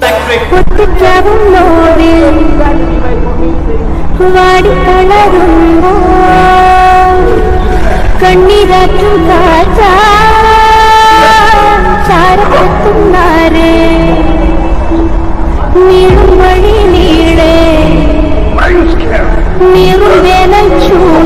ഒത്തുറ്റാവും നോവിൽ വാടിക്കളറുമ്പോ കണ്ണീരാറ്റും കാറ്റാ ചാരത്തെത്തുന്നാരേ നീളും വഴി നീളേ നീറും വേനൽ ചൂ